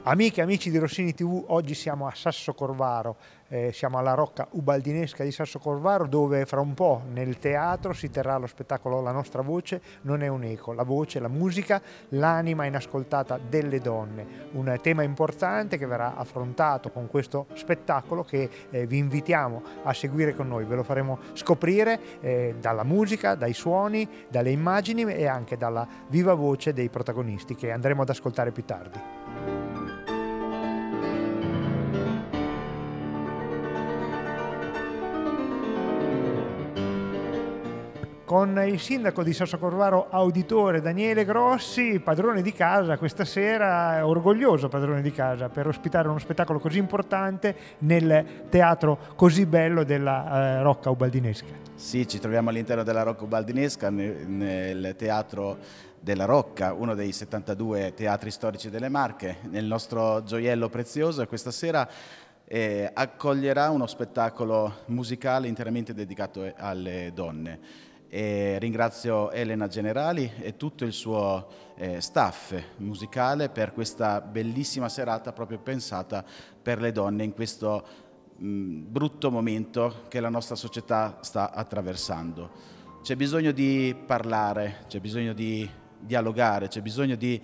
Amiche e amici di Rossini TV, oggi siamo a Sassocorvaro, siamo alla Rocca Ubaldinesca di Sassocorvaro, dove fra un po' nel teatro si terrà lo spettacolo La nostra voce non è un eco, la voce, la musica, l'anima inascoltata delle donne, un tema importante che verrà affrontato con questo spettacolo che vi invitiamo a seguire con noi, ve lo faremo scoprire dalla musica, dai suoni, dalle immagini e anche dalla viva voce dei protagonisti che andremo ad ascoltare più tardi. Con il sindaco di Sassocorvaro Auditore Daniele Grossi, padrone di casa questa sera, orgoglioso padrone di casa per ospitare uno spettacolo così importante nel teatro così bello della Rocca Ubaldinesca. Sì, ci troviamo all'interno della Rocca Ubaldinesca, nel teatro della Rocca, uno dei 72 teatri storici delle Marche, nel nostro gioiello prezioso, e questa sera accoglierà uno spettacolo musicale interamente dedicato alle donne. Ringrazio Elena Generali e tutto il suo staff musicale per questa bellissima serata proprio pensata per le donne in questo brutto momento che la nostra società sta attraversando. C'è bisogno di parlare, c'è bisogno di dialogare, c'è bisogno di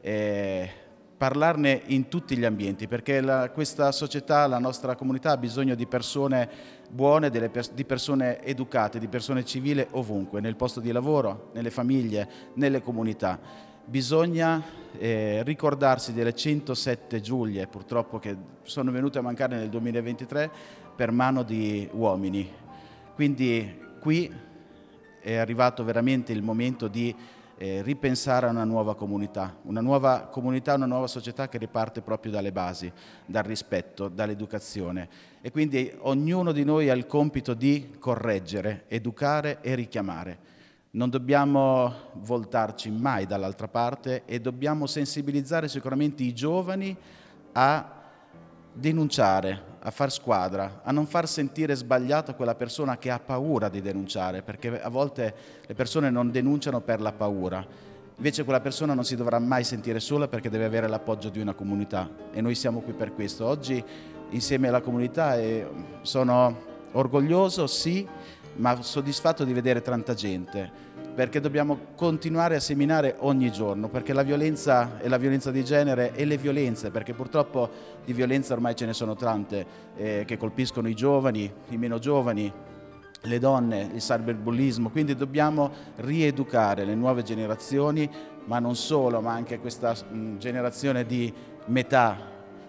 parlarne in tutti gli ambienti, perché questa società, la nostra comunità ha bisogno di persone buone, di persone educate, di persone civili ovunque, nel posto di lavoro, nelle famiglie, nelle comunità. Bisogna ricordarsi delle 107 Giulie, purtroppo, che sono venute a mancare nel 2023 per mano di uomini. Quindi qui è arrivato veramente il momento di ripensare a una nuova comunità, una nuova società che riparte proprio dalle basi, dal rispetto, dall'educazione. E quindi ognuno di noi ha il compito di correggere, educare e richiamare. Non dobbiamo voltarci mai dall'altra parte e dobbiamo sensibilizzare sicuramente i giovani a denunciare, a far squadra, a non far sentire sbagliata quella persona che ha paura di denunciare, perché a volte le persone non denunciano per la paura. Invece quella persona non si dovrà mai sentire sola, perché deve avere l'appoggio di una comunità, e noi siamo qui per questo. Oggi insieme alla comunità sono orgoglioso, sì, ma soddisfatto di vedere tanta gente, perché dobbiamo continuare a seminare ogni giorno, perché la violenza e la violenza di genere e le violenze, perché purtroppo di violenza ormai ce ne sono tante che colpiscono i giovani, i meno giovani, le donne, il cyberbullismo, quindi dobbiamo rieducare le nuove generazioni, ma non solo, ma anche questa generazione di metà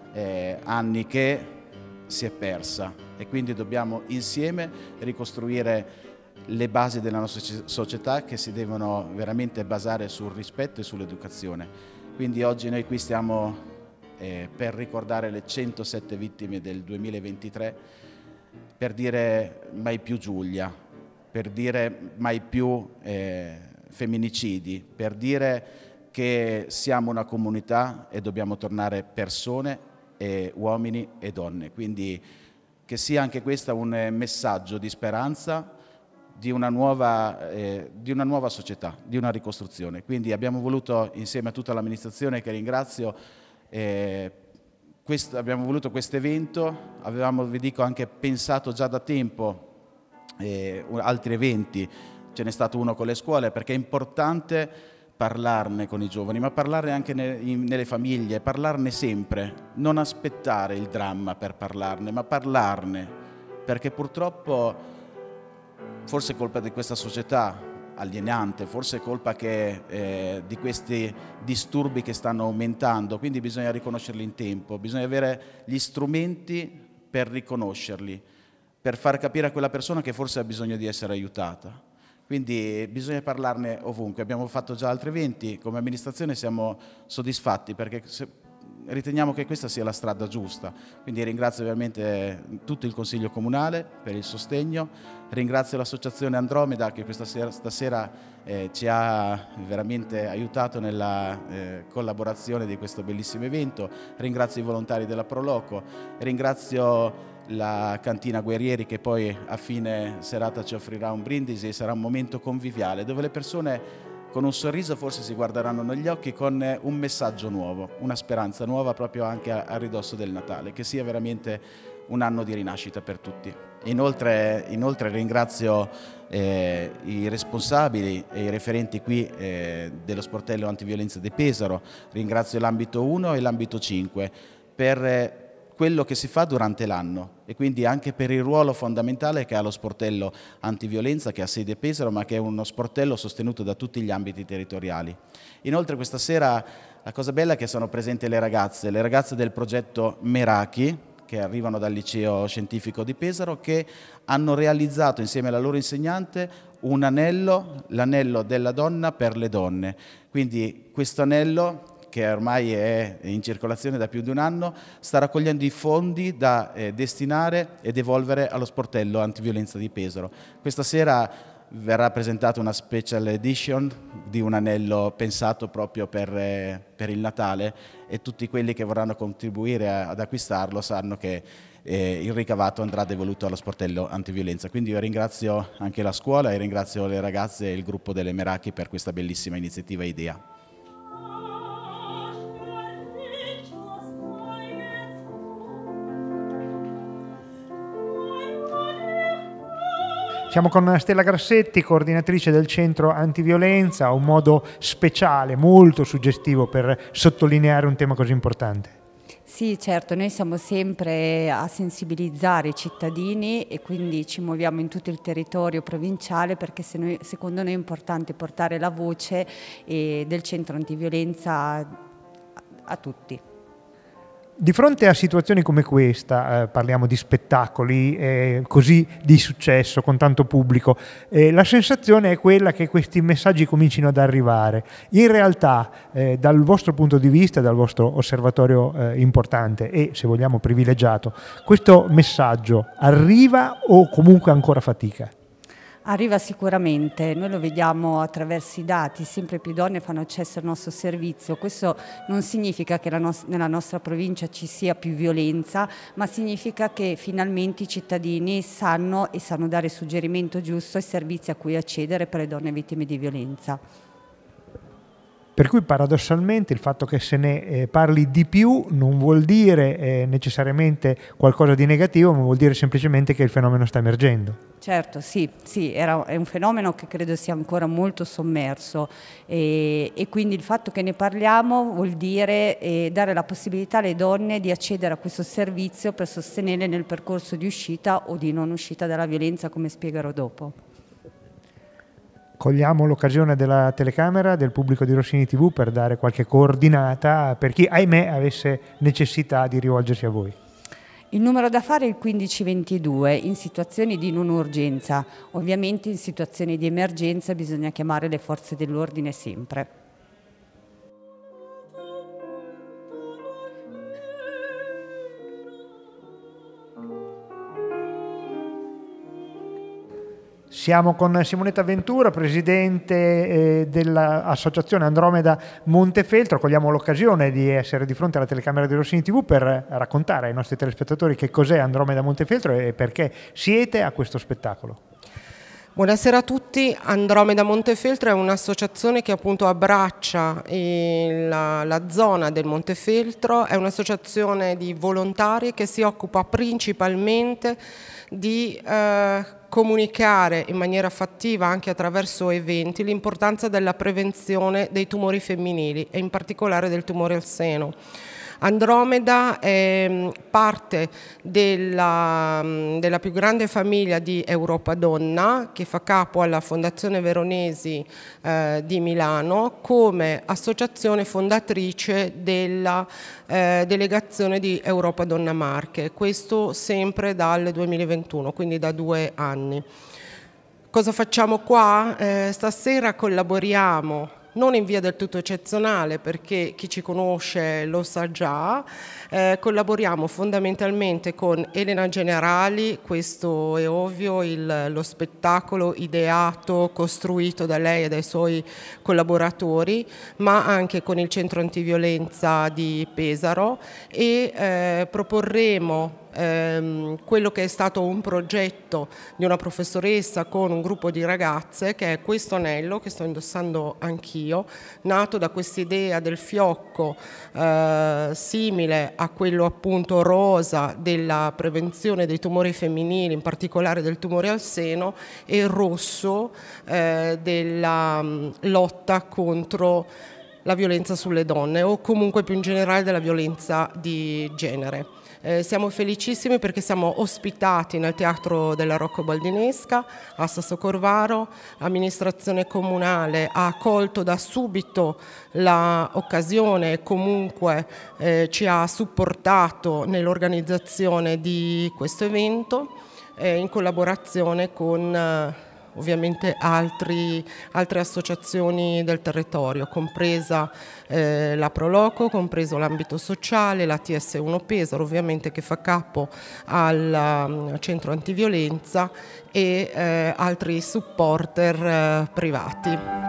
anni che si è persa, e quindi dobbiamo insieme ricostruire le basi della nostra società, che si devono veramente basare sul rispetto e sull'educazione. Quindi oggi noi qui stiamo per ricordare le 107 vittime del 2023, per dire mai più Giulia, per dire mai più femminicidi, per dire che siamo una comunità e dobbiamo tornare persone, uomini e donne. Quindi che sia anche questo un messaggio di speranza, di una nuova società, di una ricostruzione. Quindi abbiamo voluto, insieme a tutta l'amministrazione che ringrazio, abbiamo voluto questo evento. Avevamo, vi dico, anche pensato già da tempo altri eventi, ce n'è stato uno con le scuole, perché è importante parlarne con i giovani, ma parlarne anche nelle famiglie, parlarne sempre, non aspettare il dramma per parlarne, ma parlarne, perché purtroppo forse è colpa di questa società alienante, forse è colpa di questi disturbi che stanno aumentando, quindi bisogna riconoscerli in tempo, bisogna avere gli strumenti per riconoscerli, per far capire a quella persona che forse ha bisogno di essere aiutata. Quindi bisogna parlarne ovunque. Abbiamo fatto già altri eventi, come amministrazione siamo soddisfatti, perché riteniamo che questa sia la strada giusta. Quindi ringrazio veramente tutto il Consiglio Comunale per il sostegno, ringrazio l'Associazione Andromeda che stasera ci ha veramente aiutato nella collaborazione di questo bellissimo evento, ringrazio i volontari della Proloco, ringrazio la Cantina Guerrieri, che poi a fine serata ci offrirà un brindisi e sarà un momento conviviale dove le persone con un sorriso forse si guarderanno negli occhi, con un messaggio nuovo, una speranza nuova proprio anche a ridosso del Natale, che sia veramente un anno di rinascita per tutti. Inoltre ringrazio i responsabili e i referenti qui dello sportello antiviolenza di Pesaro, ringrazio l'ambito 1 e l'ambito 5 per quello che si fa durante l'anno e quindi anche per il ruolo fondamentale che ha lo sportello antiviolenza, che ha sede a Pesaro, ma che è uno sportello sostenuto da tutti gli ambiti territoriali. Inoltre questa sera la cosa bella è che sono presenti le ragazze del progetto Meraki, che arrivano dal liceo scientifico di Pesaro, che hanno realizzato insieme alla loro insegnante un anello, l'anello della donna per le donne. Quindi questo anello, che ormai è in circolazione da più di un anno, sta raccogliendo i fondi da destinare e devolvere allo sportello antiviolenza di Pesaro. Questa sera verrà presentata una special edition di un anello pensato proprio per il Natale e tutti quelli che vorranno contribuire ad acquistarlo sanno che il ricavato andrà devoluto allo sportello antiviolenza. Quindi io ringrazio anche la scuola e ringrazio le ragazze e il gruppo delle Meraki per questa bellissima iniziativa e idea. Siamo con Stella Grassetti, coordinatrice del centro antiviolenza, un modo speciale, molto suggestivo per sottolineare un tema così importante. Sì, certo, noi siamo sempre a sensibilizzare i cittadini e quindi ci muoviamo in tutto il territorio provinciale perché secondo noi è importante portare la voce del centro antiviolenza a tutti. Di fronte a situazioni come questa, parliamo di spettacoli così di successo con tanto pubblico, la sensazione è quella che questi messaggi comincino ad arrivare. In realtà, dal vostro punto di vista, dal vostro osservatorio importante e, se vogliamo, privilegiato, questo messaggio arriva o comunque ancora fatica? Arriva sicuramente, noi lo vediamo attraverso i dati, sempre più donne fanno accesso al nostro servizio. Questo non significa che nella nostra provincia ci sia più violenza, ma significa che finalmente i cittadini sanno dare il suggerimento giusto ai servizi a cui accedere per le donne vittime di violenza. Per cui paradossalmente il fatto che se ne parli di più non vuol dire necessariamente qualcosa di negativo, ma vuol dire semplicemente che il fenomeno sta emergendo. Certo, sì, è un fenomeno che credo sia ancora molto sommerso e quindi il fatto che ne parliamo vuol dire dare la possibilità alle donne di accedere a questo servizio per sostenerle nel percorso di uscita o di non uscita dalla violenza, come spiegherò dopo. Cogliamo l'occasione della telecamera, del pubblico di Rossini TV per dare qualche coordinata per chi, ahimè, avesse necessità di rivolgersi a voi. Il numero da fare è il 1522 in situazioni di non urgenza. Ovviamente in situazioni di emergenza bisogna chiamare le forze dell'ordine sempre. Siamo con Simonetta Ventura, presidente dell'associazione Andromeda Montefeltro. Cogliamo l'occasione di essere di fronte alla telecamera di Rossini TV per raccontare ai nostri telespettatori che cos'è Andromeda Montefeltro e perché siete a questo spettacolo. Buonasera a tutti. Andromeda Montefeltro è un'associazione che appunto abbraccia la zona del Montefeltro, è un'associazione di volontari che si occupa principalmente di comunicare in maniera fattiva anche attraverso eventi l'importanza della prevenzione dei tumori femminili e in particolare del tumore al seno. Andromeda è parte della più grande famiglia di Europa Donna che fa capo alla Fondazione Veronesi di Milano come associazione fondatrice della delegazione di Europa Donna Marche, questo sempre dal 2021, quindi da 2 anni. Cosa facciamo qua? Stasera collaboriamo non in via del tutto eccezionale perché chi ci conosce lo sa già, collaboriamo fondamentalmente con Elena Generali, questo è ovvio, lo spettacolo ideato, costruito da lei e dai suoi collaboratori, ma anche con il centro antiviolenza di Pesaro e proporremo quello che è stato un progetto di una professoressa con un gruppo di ragazze, che è questo anello che sto indossando anch'io, nato da quest'idea del fiocco simile a quello appunto rosa della prevenzione dei tumori femminili, in particolare del tumore al seno, e il rosso della lotta contro la violenza sulle donne o comunque più in generale della violenza di genere. Siamo felicissimi perché siamo ospitati nel Teatro della Rocca Ubaldinesca a Sassocorvaro. L'amministrazione comunale ha accolto da subito l'occasione e comunque ci ha supportato nell'organizzazione di questo evento in collaborazione con ovviamente altre associazioni del territorio, compresa la Proloco, compreso l'ambito sociale, la TS1 Pesaro, ovviamente che fa capo al centro antiviolenza, e altri supporter privati.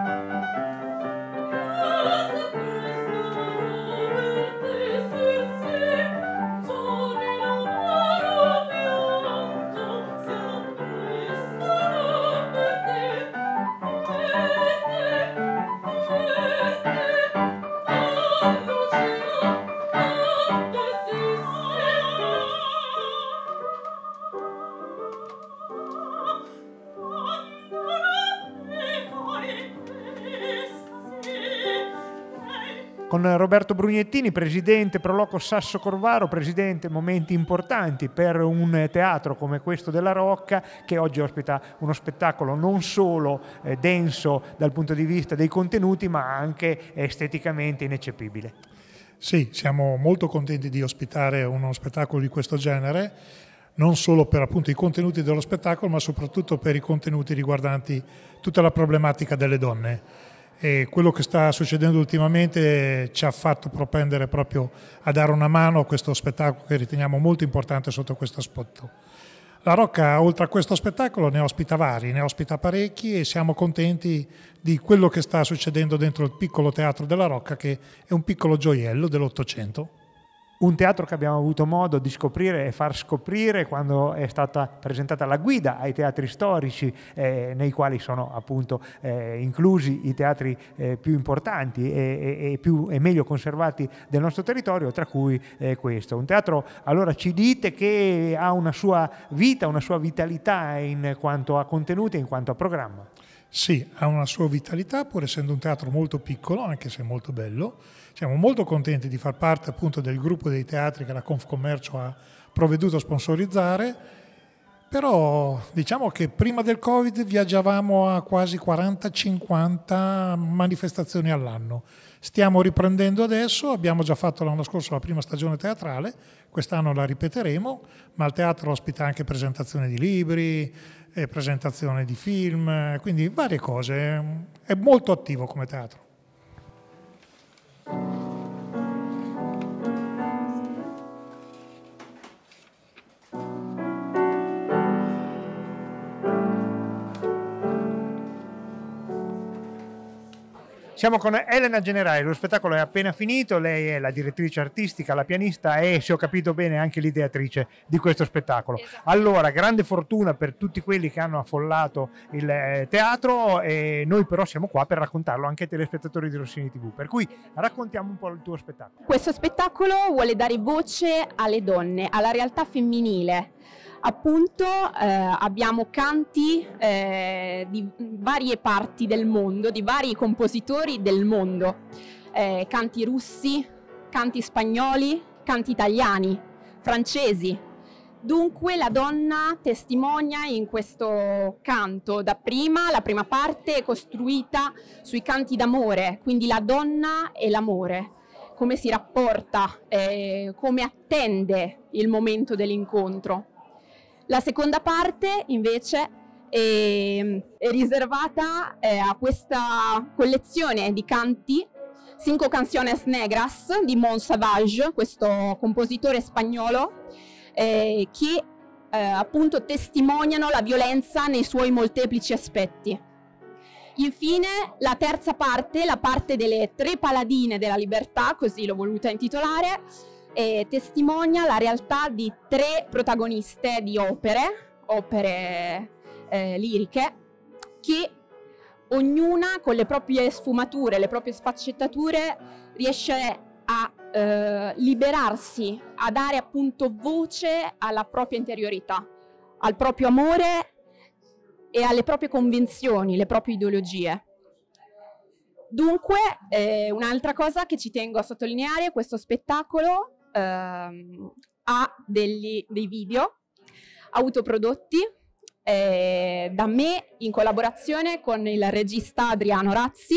Con Roberto Brugnettini, presidente Proloco Sassocorvaro. Presidente, momenti importanti per un teatro come questo della Rocca, che oggi ospita uno spettacolo non solo denso dal punto di vista dei contenuti, ma anche esteticamente ineccepibile. Sì, siamo molto contenti di ospitare uno spettacolo di questo genere, non solo per appunto i contenuti dello spettacolo, ma soprattutto per i contenuti riguardanti tutta la problematica delle donne. E quello che sta succedendo ultimamente ci ha fatto propendere proprio a dare una mano a questo spettacolo che riteniamo molto importante sotto questo aspetto. La Rocca, oltre a questo spettacolo, ne ospita vari, ne ospita parecchi, e siamo contenti di quello che sta succedendo dentro il piccolo teatro della Rocca, che è un piccolo gioiello dell'Ottocento. Un teatro che abbiamo avuto modo di scoprire e far scoprire quando è stata presentata la guida ai teatri storici, nei quali sono appunto inclusi i teatri più importanti e meglio conservati del nostro territorio, tra cui questo. Un teatro, allora ci dite, che ha una sua vita, una sua vitalità in quanto a contenuti e in quanto a programma. Sì, ha una sua vitalità, pur essendo un teatro molto piccolo, anche se molto bello. Siamo molto contenti di far parte appunto del gruppo dei teatri che la Confcommercio ha provveduto a sponsorizzare, però diciamo che prima del Covid viaggiavamo a quasi 40-50 manifestazioni all'anno. Stiamo riprendendo adesso, abbiamo già fatto l'anno scorso la prima stagione teatrale, quest'anno la ripeteremo, ma il teatro ospita anche presentazioni di libri, presentazione di film, quindi varie cose. È molto attivo come teatro. Siamo con Elena Generali, lo spettacolo è appena finito, lei è la direttrice artistica, la pianista e, se ho capito bene, anche l'ideatrice di questo spettacolo. Esatto. Allora, grande fortuna per tutti quelli che hanno affollato il teatro, e noi però siamo qua per raccontarlo anche ai telespettatori di Rossini TV, per cui raccontiamo un po' il tuo spettacolo. Questo spettacolo vuole dare voce alle donne, alla realtà femminile. Appunto abbiamo canti di varie parti del mondo, di vari compositori del mondo, canti russi, canti spagnoli, canti italiani, francesi. Dunque la donna testimonia in questo canto. Dapprima, la prima parte è costruita sui canti d'amore, quindi la donna e l'amore, come si rapporta, come attende il momento dell'incontro. La seconda parte invece è riservata a questa collezione di canti, Cinco Canciones Negras di Mont Savage, questo compositore spagnolo, che appunto testimoniano la violenza nei suoi molteplici aspetti. Infine la terza parte, la parte delle tre paladine della libertà, così l'ho voluta intitolare, e testimonia la realtà di 3 protagoniste di opere liriche, che ognuna con le proprie sfumature, le proprie sfaccettature riesce a liberarsi, a dare appunto voce alla propria interiorità, al proprio amore e alle proprie convinzioni, le proprie ideologie. Dunque, un'altra cosa che ci tengo a sottolineare, questo spettacolo ha dei video autoprodotti da me in collaborazione con il regista Adriano Razzi,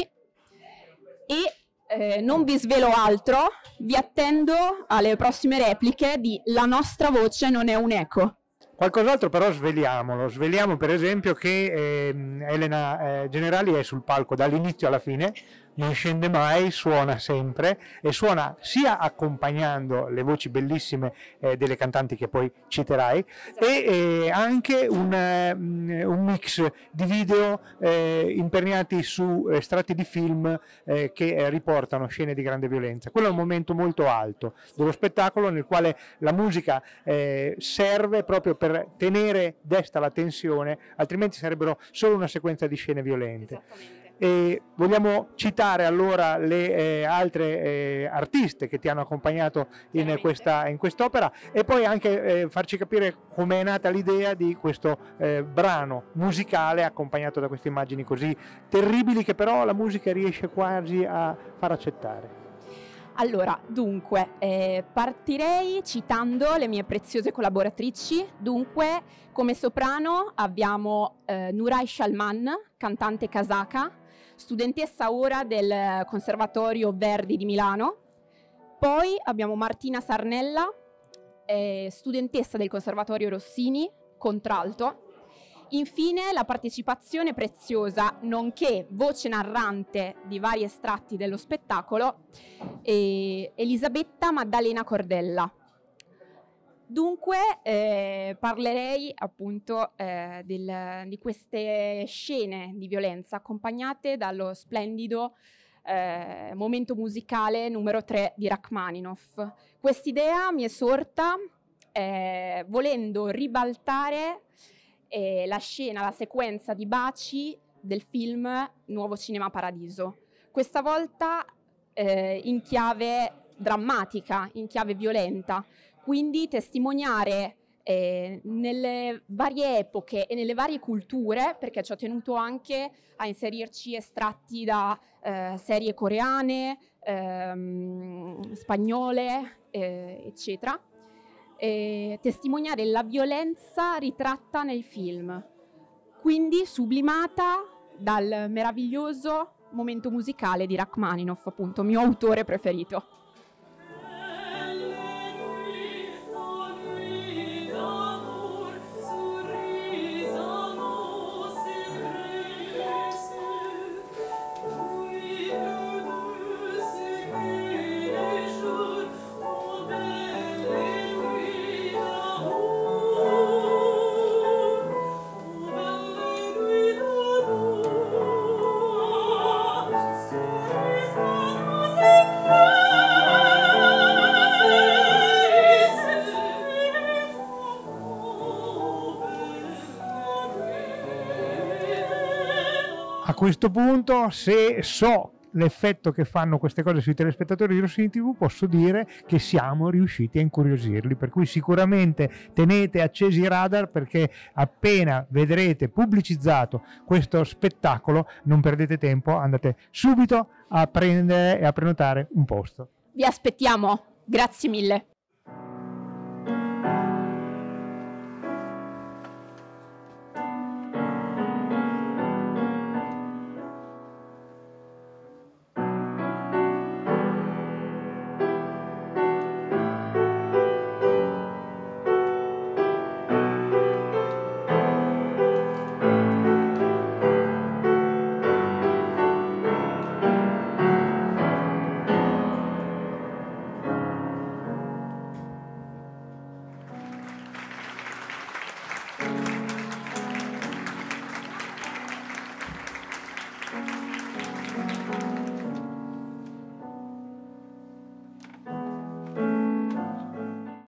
e non vi svelo altro, vi attendo alle prossime repliche di La nostra voce non è un eco. Qualcos'altro però sveliamo per esempio che Elena Generali è sul palco dall'inizio alla fine, non scende mai, suona sempre e suona sia accompagnando le voci bellissime delle cantanti che poi citerai, e anche un mix di video imperniati su estratti di film che riportano scene di grande violenza. Quello è un momento molto alto dello spettacolo, nel quale la musica serve proprio per tenere desta la tensione, altrimenti sarebbero solo una sequenza di scene violente. E vogliamo citare allora le altre artiste che ti hanno accompagnato in quest'opera, e poi anche farci capire come è nata l'idea di questo brano musicale accompagnato da queste immagini così terribili, che però la musica riesce quasi a far accettare. Allora, dunque, partirei citando le mie preziose collaboratrici. Dunque, come soprano abbiamo Nuray Shalman, cantante kazaka, studentessa ora del Conservatorio Verdi di Milano. Poi abbiamo Martina Sarnella, studentessa del Conservatorio Rossini, contralto. Infine la partecipazione preziosa, nonché voce narrante di vari estratti dello spettacolo, Elisabetta Maddalena Cordella. Dunque parlerei appunto di queste scene di violenza accompagnate dallo splendido momento musicale numero 3 di Rachmaninoff. Quest'idea mi è sorta volendo ribaltare la scena, la sequenza di baci del film Nuovo Cinema Paradiso. Questa volta in chiave drammatica, in chiave violenta, quindi testimoniare nelle varie epoche e nelle varie culture, perché ci ho tenuto anche a inserirci estratti da serie coreane, spagnole, eccetera. Testimoniare la violenza ritratta nel film, quindi sublimata dal meraviglioso momento musicale di Rachmaninoff, appunto, mio autore preferito. A questo punto, se so l'effetto che fanno queste cose sui telespettatori di Rossini TV, posso dire che siamo riusciti a incuriosirli, per cui sicuramente tenete accesi i radar, perché appena vedrete pubblicizzato questo spettacolo non perdete tempo, andate subito a prendere e a prenotare un posto. Vi aspettiamo, grazie mille.